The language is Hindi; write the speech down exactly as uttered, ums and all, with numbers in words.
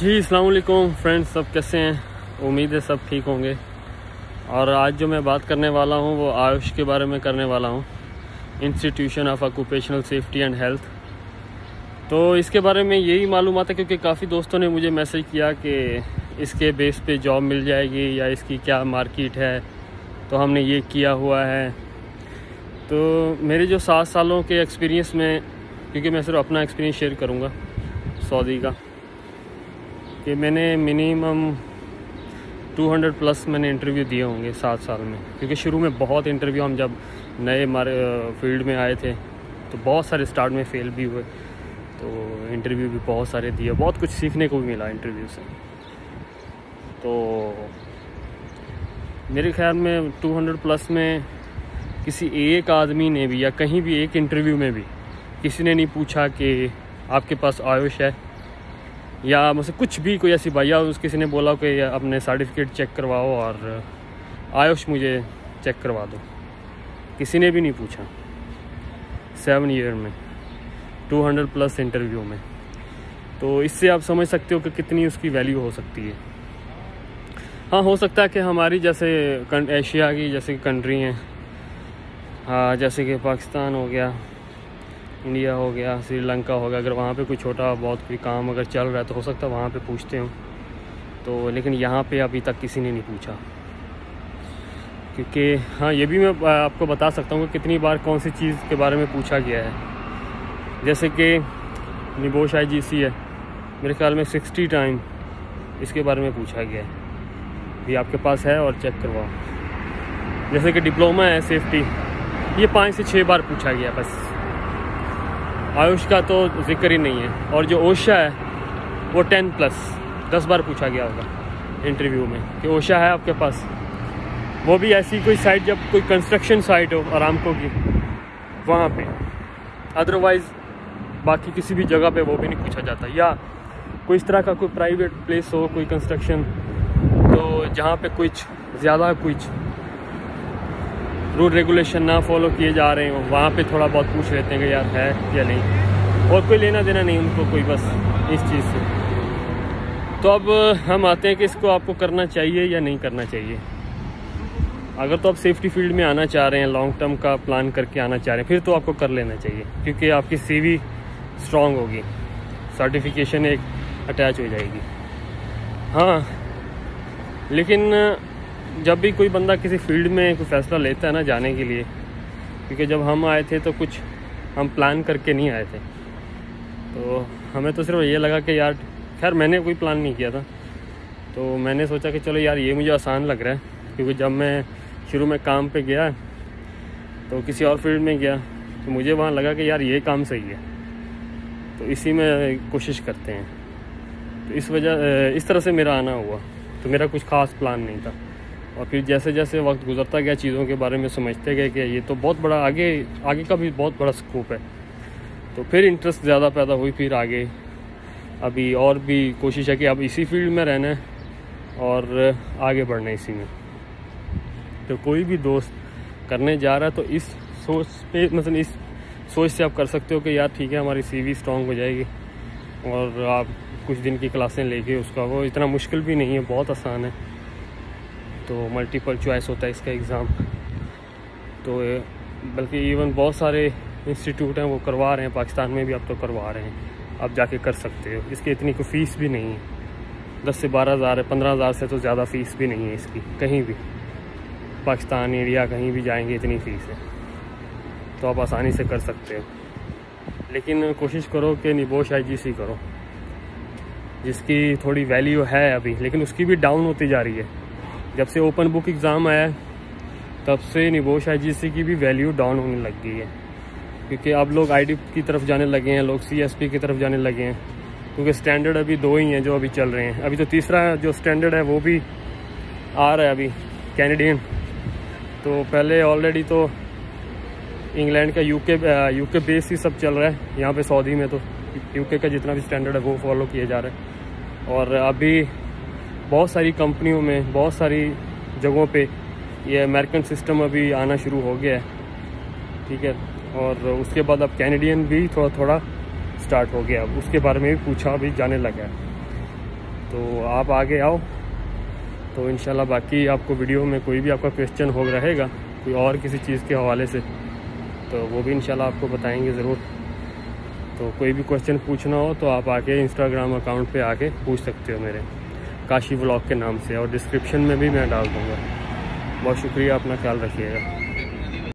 जी अस्सलाम वालेकुम फ्रेंड्स, सब कैसे हैं? उम्मीद है सब ठीक होंगे। और आज जो मैं बात करने वाला हूं वो आयुष के बारे में करने वाला हूं, institution of occupational safety and health. तो इसके बारे में यही मालूमात है क्योंकि काफ़ी दोस्तों ने मुझे मैसेज किया कि इसके बेस पे जॉब मिल जाएगी या इसकी क्या मार्केट है, तो हमने ये किया हुआ है। तो मेरे जो सात सालों के एक्सपीरियंस में, क्योंकि मैं सिर्फ अपना एक्सपीरियंस शेयर करूँगा सऊदी का, कि मैंने मिनिमम दो सौ प्लस मैंने इंटरव्यू दिए होंगे सात साल में। क्योंकि शुरू में बहुत इंटरव्यू, हम जब नए हमारे फील्ड में आए थे तो बहुत सारे स्टार्ट में फ़ेल भी हुए, तो इंटरव्यू भी बहुत सारे दिए, बहुत कुछ सीखने को भी मिला इंटरव्यू से। तो मेरे ख्याल में दो सौ प्लस में किसी एक आदमी ने भी या कहीं भी एक इंटरव्यू में भी किसी ने नहीं पूछा कि आपके पास आयुष है, या मुझसे कुछ भी कोई ऐसी भैया उस किसी ने बोला कि अपने सर्टिफिकेट चेक करवाओ और आयुष मुझे चेक करवा दो, किसी ने भी नहीं पूछा सेवन ईयर में, दो सौ प्लस इंटरव्यू में। तो इससे आप समझ सकते हो कि कितनी उसकी वैल्यू हो सकती है। हाँ, हो सकता है कि हमारी जैसे एशिया की जैसे कंट्री हैं, हाँ, जैसे कि पाकिस्तान हो गया, इंडिया हो गया, श्रीलंका हो गया, अगर वहाँ पे कोई छोटा बहुत कोई काम अगर चल रहा है तो हो सकता है वहाँ पे पूछते हो। तो लेकिन यहाँ पे अभी तक किसी ने नहीं पूछा। क्योंकि हाँ, ये भी मैं आपको बता सकता हूँ कि कितनी बार कौन सी चीज़ के बारे में पूछा गया है। जैसे कि निबोश आई जी सी है, मेरे ख्याल में सिक्सटी टाइम इसके बारे में पूछा गया है भी आपके पास है और चेक करवाओ। जैसे कि डिप्लोमा है सेफ्टी, ये पाँच से छः बार पूछा गया बस। आयुष का तो जिक्र ही नहीं है। और जो ओशा है वो टेन प्लस दस बार पूछा गया होगा इंटरव्यू में कि ओशा है आपके पास। वो भी ऐसी कोई साइट, जब कोई कंस्ट्रक्शन साइट हो आरामको की, वहाँ पे। अदरवाइज़ बाकी किसी भी जगह पे वो भी नहीं पूछा जाता। या कोई इस तरह का कोई प्राइवेट प्लेस हो, कोई कंस्ट्रक्शन, तो जहाँ पे कुछ ज़्यादा कुछ रूल रेगुलेशन ना फॉलो किए जा रहे हो, वहाँ पे थोड़ा बहुत पूछ लेते हैं कि यार है या नहीं, और कोई लेना देना नहीं उनको कोई, बस इस चीज़ से। तो अब हम आते हैं कि इसको आपको करना चाहिए या नहीं करना चाहिए। अगर तो आप सेफ्टी फील्ड में आना चाह रहे हैं, लॉन्ग टर्म का प्लान करके आना चाह रहे हैं, फिर तो आपको कर लेना चाहिए, क्योंकि आपकी सीवी स्ट्रॉन्ग होगी, सर्टिफिकेशन एक अटैच हो जाएगी। हाँ, लेकिन जब भी कोई बंदा किसी फील्ड में कोई फ़ैसला लेता है ना जाने के लिए, क्योंकि जब हम आए थे तो कुछ हम प्लान करके नहीं आए थे, तो हमें तो सिर्फ ये लगा कि यार, खैर मैंने कोई प्लान नहीं किया था, तो मैंने सोचा कि चलो यार ये मुझे आसान लग रहा है। क्योंकि जब मैं शुरू में काम पे गया तो किसी और फील्ड में गया तो मुझे वहाँ लगा कि यार ये काम सही है, तो इसी में कोशिश करते हैं। तो इस वजह इस तरह से मेरा आना हुआ। तो मेरा कुछ ख़ास प्लान नहीं था। और फिर जैसे जैसे वक्त गुजरता गया, चीज़ों के बारे में समझते गए कि ये तो बहुत बड़ा आगे आगे का भी बहुत बड़ा स्कोप है, तो फिर इंटरेस्ट ज़्यादा पैदा हुई। फिर आगे अभी और भी कोशिश है कि अब इसी फील्ड में रहना है और आगे बढ़ना है इसी में। तो कोई भी दोस्त करने जा रहा है तो इस सोच पे, मतलब इस सोच से आप कर सकते हो कि यार ठीक है, हमारी सीवी स्ट्रॉन्ग हो जाएगी और आप कुछ दिन की क्लासें लेके उसका, वो इतना मुश्किल भी नहीं है, बहुत आसान है। तो मल्टीपल चॉइस होता है इसका एग्ज़ाम। तो बल्कि इवन बहुत सारे इंस्टीट्यूट हैं वो करवा रहे हैं, पाकिस्तान में भी अब तो करवा रहे हैं, आप जाके कर सकते हो। इसकी इतनी कोई फ़ीस भी नहीं है, दस से बारह हज़ार है, पंद्रह हज़ार से तो ज़्यादा फ़ीस भी नहीं है इसकी। कहीं भी पाकिस्तान, इंडिया, कहीं भी जाएंगे इतनी फ़ीस है, तो आप आसानी से कर सकते हो। लेकिन कोशिश करो कि निबोश आई जी सी करो, जिसकी थोड़ी वैल्यू है अभी, लेकिन उसकी भी डाउन होती जा रही है। जब से ओपन बुक एग्ज़ाम आया तब से निबोश आई जी सी की भी वैल्यू डाउन होने लग गई है, क्योंकि अब लोग आई डी की तरफ जाने लगे हैं, लोग सी एस पी की तरफ जाने लगे हैं, क्योंकि स्टैंडर्ड अभी दो ही हैं जो अभी चल रहे हैं। अभी तो तीसरा जो स्टैंडर्ड है वो भी आ रहा है अभी, कैनेडियन। तो पहले ऑलरेडी तो इंग्लैंड का यूके यूके बेस ही सब चल रहा है, यहाँ पे सऊदी में तो यूके का जितना भी स्टैंडर्ड है वो फॉलो किया जा रहा है। और अभी बहुत सारी कंपनियों में, बहुत सारी जगहों पे ये अमेरिकन सिस्टम अभी आना शुरू हो गया है, ठीक है। और उसके बाद अब कैनेडियन भी थोड़ा थोड़ा स्टार्ट हो गया, अब उसके बारे में भी पूछा, अभी जाने लगा है। तो आप आगे आओ तो इंशाल्लाह बाकी आपको वीडियो में कोई भी आपका क्वेश्चन हो रहेगा कोई और किसी चीज़ के हवाले से तो वो भी इंशाल्लाह आपको बताएंगे ज़रूर। तो कोई भी क्वेश्चन पूछना हो तो आप आके इंस्टाग्राम अकाउंट पे आके पूछ सकते हो मेरे काशी व्लॉग के नाम से, और डिस्क्रिप्शन में भी मैं डाल दूँगा। बहुत शुक्रिया, अपना ख्याल रखिएगा।